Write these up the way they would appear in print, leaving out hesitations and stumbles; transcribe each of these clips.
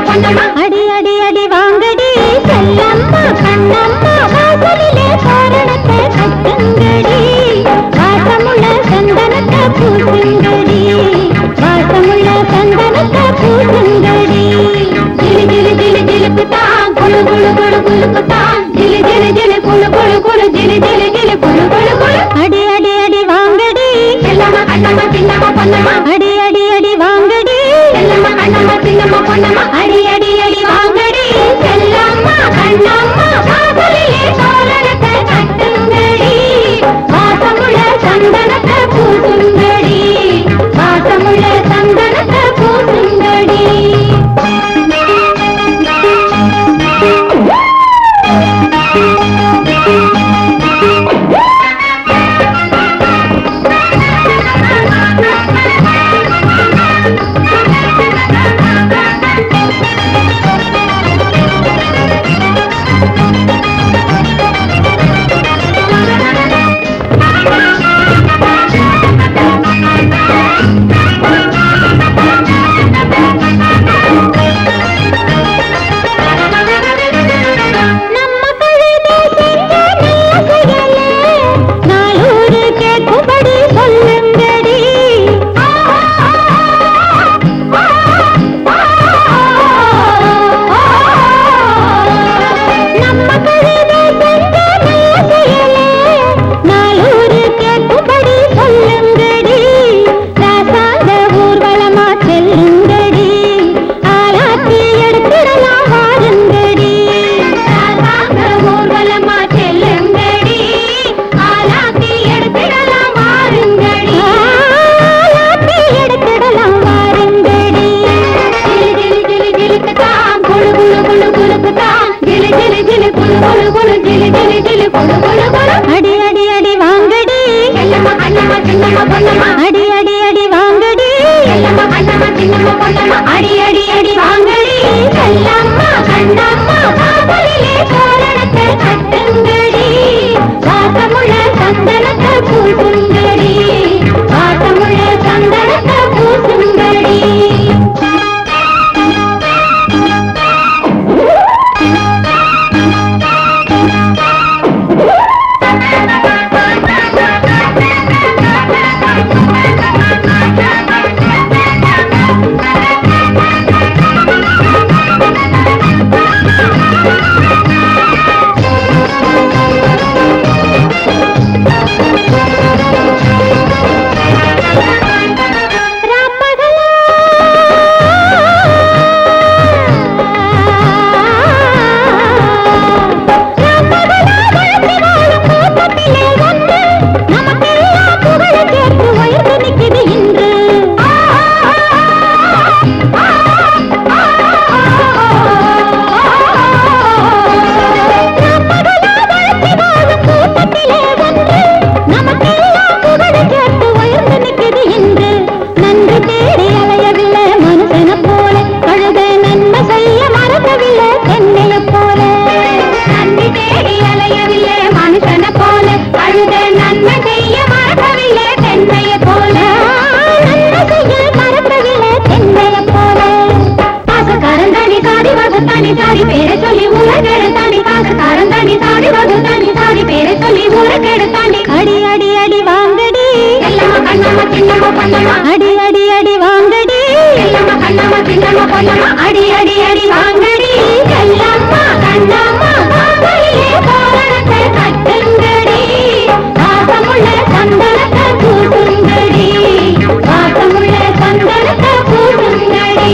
அடி அடி அடி வாங்கடி செல்லம்மா கண்ணம்மா வாசலிலே தோரணத்தை கட்டுங்கடி வாசமுள்ள சந்தனத்தை பூசுங்கடி வாசமுள்ள சந்தனத்தை பூசுங்கடி ஜிலி ஜிலி ஜிலி ஜிலுக்குத்தான் குளு குளு குளு குளுக்குத்தான் ஜிலி ஜிலி ஜிலி குளு குளு குளு ஜிலி ஜிலி ஜிலி குளு குளு குளு அடி அடி அடி வாங்கடி செல்லம்மா கண்ணம்மா சின்னம்மா பொன்னம்மா அடி அடி அடி வாங்கடி செல்லம்மா கண்ணம்மா சின்னம்மா பொன்னம்மா அடி அடி அடி வாங்கடி செல்லம்மா கண்ணம்மா வாசலிலே தோரணத்தை கட்டுங்கடி வாசமுள்ள சந்தனத்தை பூசுங்கடி வாசமுள்ள சந்தனத்தை பூசுங்கடி அடி அடி அடி வாங்கடி செல்லம்மா கண்ணம்மா சின்னம்மா பொன்னம்மா அடி அடி அடி வாங்கடி செல்லம்மா கண்ணம்மா சின்னம்மா பொன்னம்மா அடி அடி அடி வாங்கடி செல்லம்மா கண்ணம்மா வாசலிலே தோரணத்தை கட்டுங்கடி வாசமுள்ள சந்தனத்தை பூசுங்கடி வாசமுள்ள சந்தனத்தை பூசுங்கடி அடி அடி அடி வாங்கடி செல்லம்மா கண்ணம்மா சின்னம்மா பொன்னம்மா அடி அடி அடி வாங்கடி செல்லம்மா கண்ணம்மா சின்னம்மா பொன்னம்மா அடி அடி அடி வாங்கடி செல்லம்மா கண்ணம்மா வாசலிலே தோரணத்தை கட்டுங்கடி வாசமுள்ள சந்தனத்தை பூசுங்கடி வாசமுள்ள சந்தனத்தை பூசுங்கடி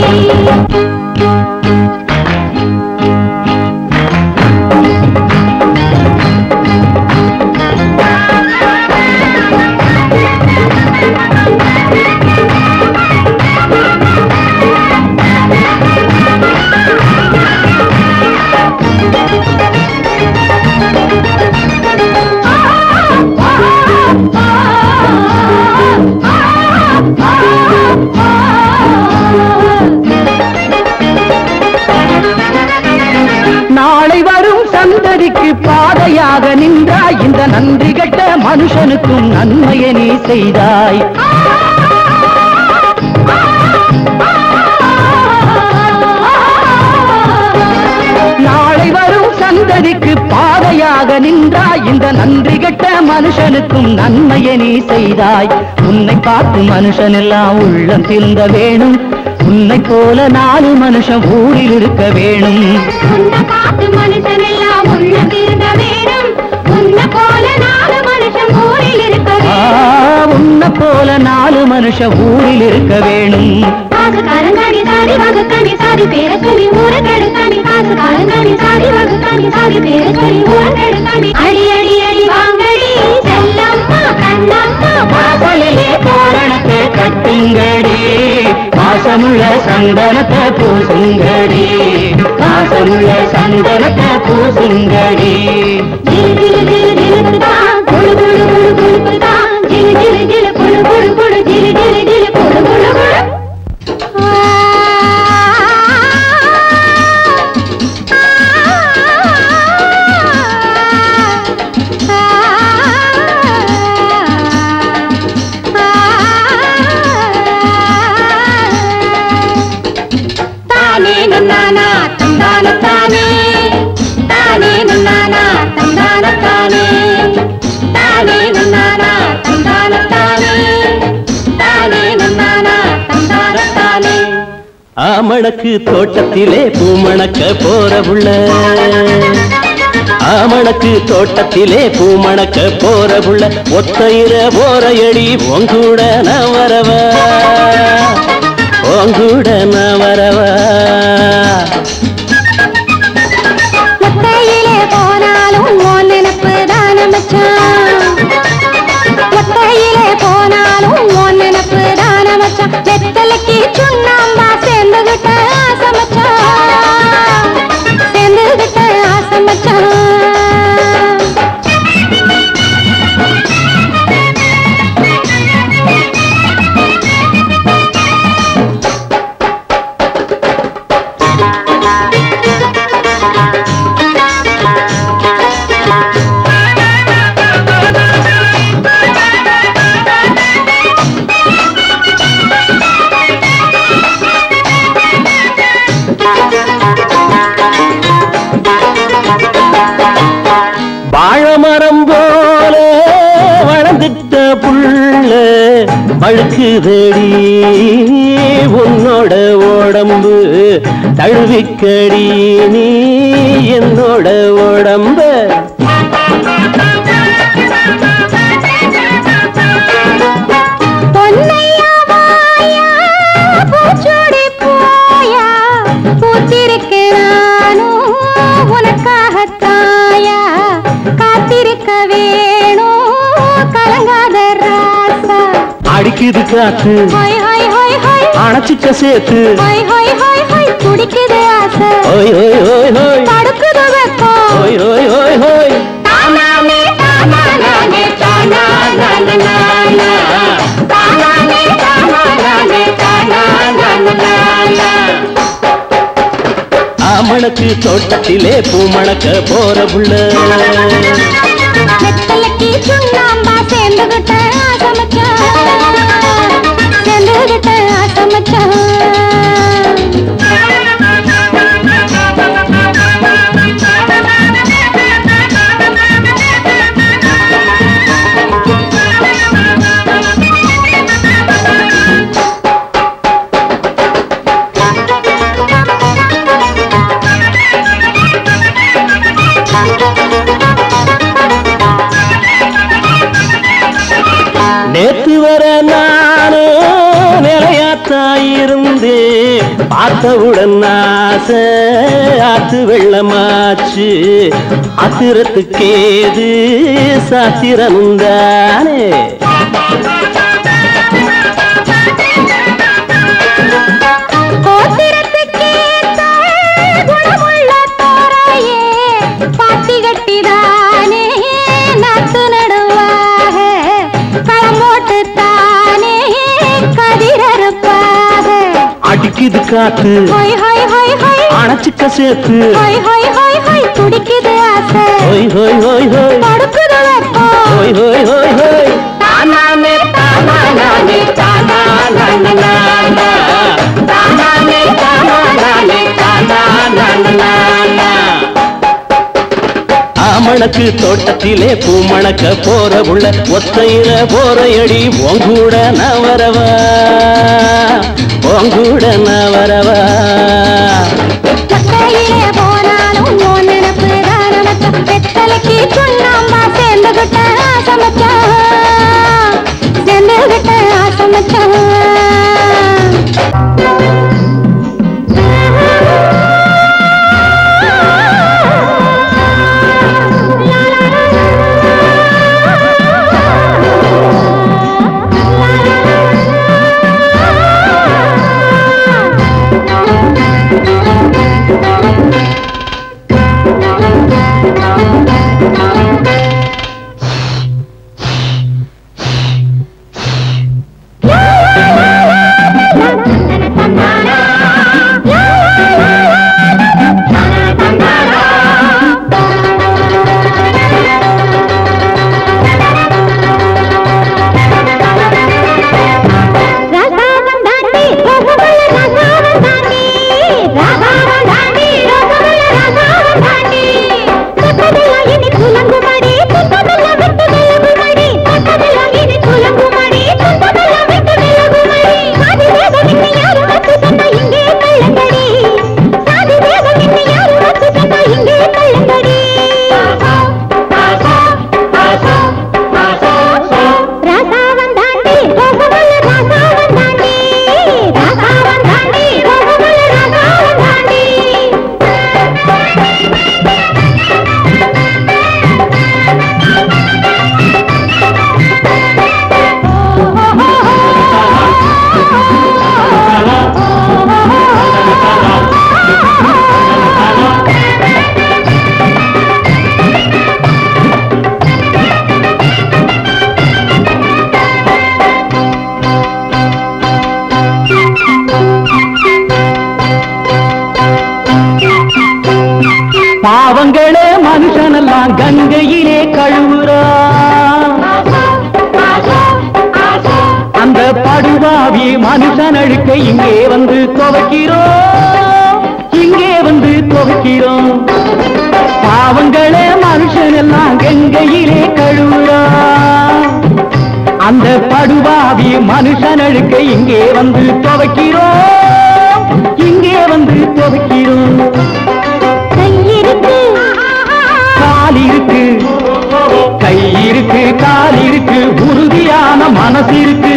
பாதையாக நின்றாய் இந்த நன்றி கெட்ட மனுஷனுக்கும் நன்மையை நீ செய்தாய் சந்ததிக்கு பாதையாக நின்றாய். இந்த நன்றி கெட்ட மனுஷனுக்கும் நன்மையை நீ செய்தாய். உன்னை பார்த்து மனுஷன் எல்லாம் உள்ளம் திருந்த வேணும். உன்னை போல 4 மனுஷன் ஊரில் இருக்க வேணும். உன்னை பார்த்து மனுஷன் எல்லாம் உள்ளம் திருந்த வேணும். உன்னை போல 4 மனுஷன் ஊரில் இருக்க வேணும். உன்னை போல 4 மனுஷன் ஊரில் இருக்க வேணும். காசுகாரங்காடி சாதி வகுக்காண்டி சாதி பேரை சொல்லி ஊரை கெடுக்காண்டி. காசுகாரங்காடி சாதி வகுக்காண்டி சாதி பேரை சொல்லி ஊரை கெடுக்காண்டி. அடி அடி அடி வாங்கடி செல்லம்மா கண்ணம்மா வாசலிலே தோரணத்தை கட்டுங்கடி. பாசமுள்ள சந்தனத்தை பூசுங்கடி. பாசமுள்ள சந்தனத்தை பூசுங்கடி. ஜிலு ஜிலு ஜிலு ஜிலுக்குதான் குளு குளு குளு குளுக்குதான். ஜிலு ஜிலு ஜிலு குளு குளு குளு ஜிலு ஜிலு ஜிலு குளு குளு குளு. தானே நன்னானா தந்தான தானே. தானே நன்னானா தந்தான தானே. தானே நன்னானா தந்தான தானே. தானே நன்னானா தந்தான தானே. ஆமணக்கு தோட்டத்திலே பூமணக்க போற புள்ள. ஆமணக்கு தோட்டத்திலே பூமணக்க போற புள்ள. ஒத்தையிற போற எடி உங்கூட நான் வரவா. உங்கூட நான் வரவா. ஒத்தையிலே போனாலும் உன் நினைப்பு தான மச்சான். ஒத்தையிலே போனாலும் உன் நினைப்பு தான மச்சான். வெத்தலைக்கு சுண்ணாம்பா சேர்ந்துகிட்ட ஆசை மச்சான். சேர்ந்துகிட்ட ஆசை மச்சான். வாழமரம் போல வளர்ந்துட்ட புள்ள பழுக்குதடி உன்னோட உடம்பு. தழுவிக்கடி நீ என்னோட உடம்பு. பொன்னையா வாயா பூச்சோடி போயா. பூத்திருக்கிறானும் உனக்காகத்தாயா. காத்திருக்க வேணும் கலங்காத ராசா. அடிக்குது காத்து ஹொய் ஹொய் ஹொய் ஹொய். அணைச்சிக்க சேர்த்து ஹொய் ஹொய் ஹொய் ஹொய். துடிக்குது ஆசை ஓய் ஓய் ஓய் ஓய். தடுக்குது வெப்பம். ஓய் ஓய் ஓய் ஓய். தானானே தானானே தானானே தானானே தானானே தானானே. ஆமணக்கு தோட்டத்திலே பூமணக்க போற புள்ள. வெத்தலைக்கு சுண்ணாம்பா சேர்ந்துகிட்ட ஆசை மச்சான். சேர்ந்துகிட்ட ஆசை மச்சான். நேத்து வர நானும் நிலையாத்தாயிருந்தே. பார்த்தவுடன் ஆசை ஆத்து வெள்ளமாச்சு. ஆத்திரத்துக்கேது சாத்திரமுந்தானே. கோத்திரத்துக்கேத்த குணமுள்ள தோரையே. பாத்தி கட்டிதானே நாத்து நடுவாக. களம் போட்டு தானே கதிரறுப்பாக. அடிக்குது காத்து ஹொய் ஹொய் ஹொய் ஹொய். அணைச்சிக்க சேர்த்து ஹொய் ஹொய் ஹொய் ஹொய். துடிக்குது ஆசை ஹோய் ஹோய் ஹோய் ஹோய். தடுக்குது வெப்பம். ஹோய் ஹோய் ஹோய் ஹோய். தானானே தானானே தானானே தானானே தானானே தானானே. மணக்கு தோட்டத்திலே பூ மணக்க போற உள்ள ஒத்தையில போறையடி உங்கூட நான் வரவா உங்கூட நான் வரவா மக்கையிலே போனாலும் உன் நினப்பு தான் நமக்கு வெத்தலைக்கு சுண்ணாம்பா சேர்ந்துகிட்ட ஆசமச்சான் சேர்ந்துகிட்ட ஆசமச்சான் பாவங்களே மனுஷனெல்லாம் கங்கையிலே கழுவுறான் அந்த படுபாவி மனுஷன் அழுக்க இங்கே வந்து துவைக்கிறோம் இங்கே வந்து துவைக்கிறோம் பாவங்களே மனுஷனெல்லாம் கங்கையிலே கழுவுறான் அந்த படுபாவி மனுஷன் அழுக்க இங்கே வந்து துவைக்கிறோம் இங்கே வந்து துவைக்கிறோம் கால் இருக்கு கை இருக்கு கால் இருக்கு உறுதியான மனசு இருக்கு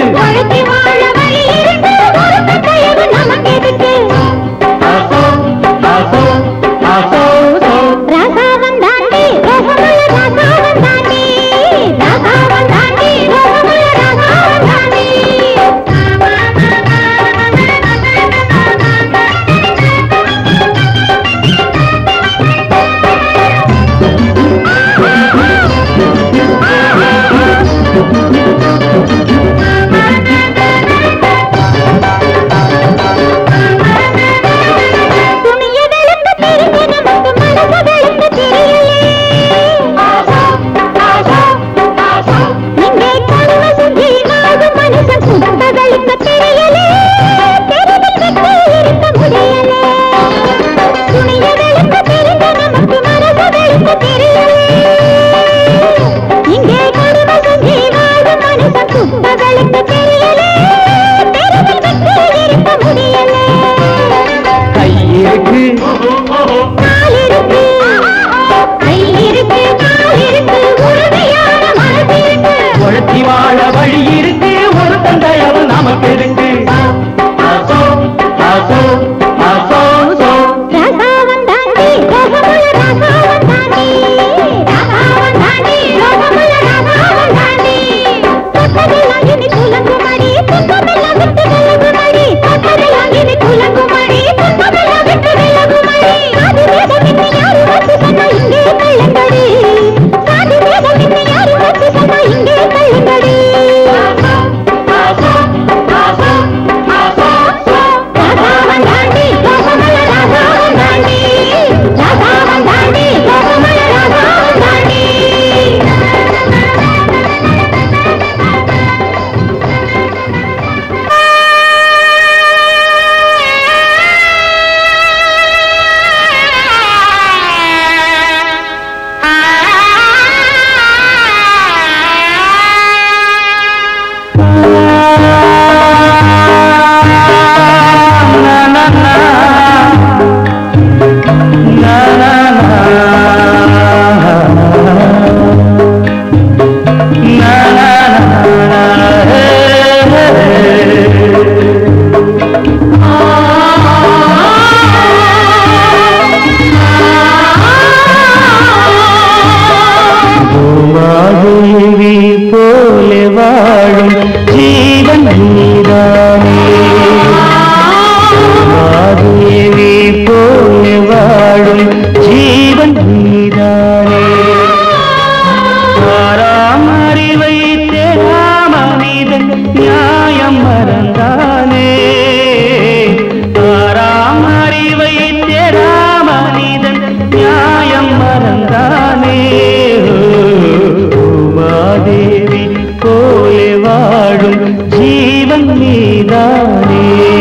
வாழும் ஜீவன் நீதானே. ஆறாம் அறிவை தேராம மனிதன் நியாயம் மறந்தானே. ஆறாம் அறிவை தேராம மனிதன் நியாயம் மறந்தானே. உமாதேவி போலே வாழும் ஜீவன் நீதானே.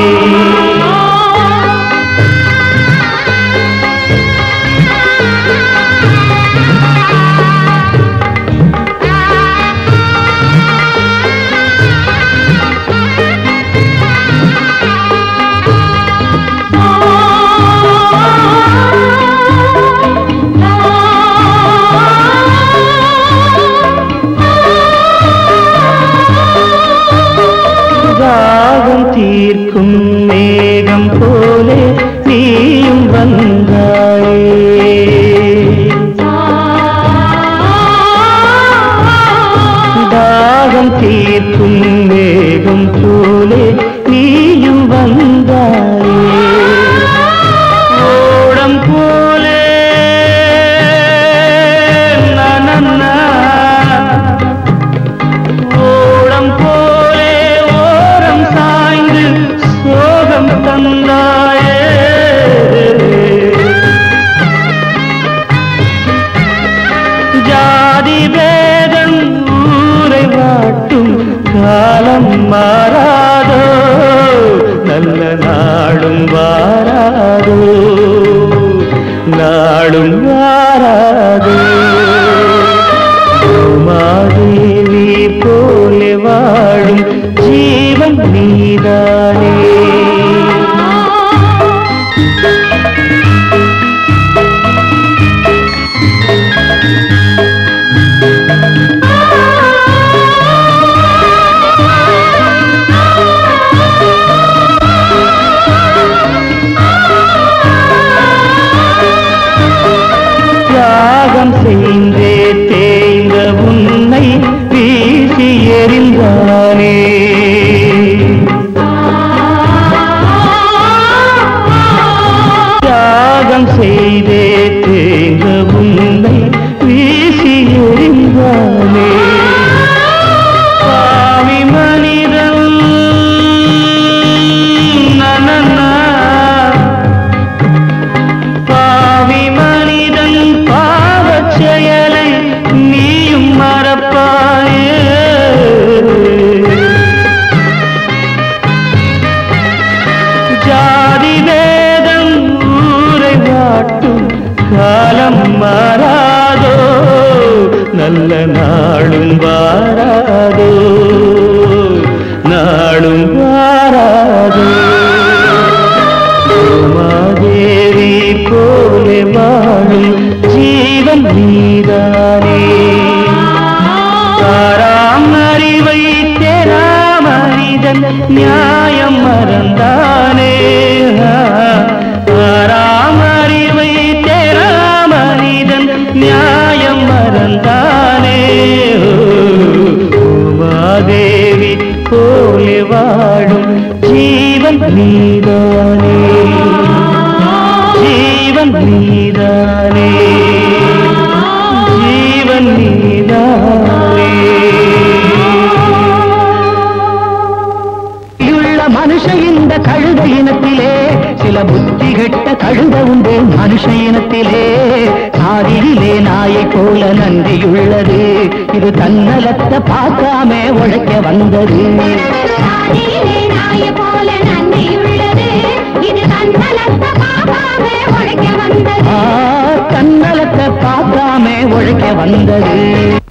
தாகம் தீர்க்கும் மேகம் போலே நீயும் வந்தாயே. தாகம் தீர்க்கும் மேகம் போலே நீயும் வந்தாயே. ஓடம் போலே நனன்னா ஓடம் போலே ஓரம் சாய்ந்து சோகம் தந்தாயே. ஜாதி வேதம் ஊரை வாட்டும் காலம் மாறாதோ. நல்ல நாடும் வாராதோ. நாடும் வாராதோ. உமாதேவி போலே வாழும் ஜீவன் நீதானே. தியாகம் செய்தே தேய்ந்த உன்னை வீசி எறிந்தானே. தியாகம் செய்தே தேய்ந்த உன்னை வீசி எறிந்தானே. பாவி மனிதன் நனன்னா பாவி மனிதன் பாவச் செயலை நீயும் மறப்பாயே. ஜாதி வேதம் ஊரை வாட்டும் காலம் மாறாதோ. நல்ல நாளும் வாராதோ. நாளும் வாராதோ. உமாதேவி போலே வாழும் ஜீவன் நீதானே. ஆறாம் அறிவை தேராம மனிதன் நியாயம் மறந்தானே. ஆறாம் அறிவை தேராம மனிதன் நியாயம் மறந்தானே. உமாதேவி போலே வாழும் ஜீவன் நீதானே. ஜீவன் நீதானே. ஜீவன் நீதானே. உள்ள மனுஷ இந்த கழுத இனத்திலே சில புத்தி கெட்ட கழுத உண்டு மனுஷ இனத்திலே. சாதியிலே நாயை போல நன்றியுள்ளது. இது தன்னலத்தை பார்க்காம உழைக்க வந்தது. தன்னலத்தை பார்க்காம உழைக்க வந்தது.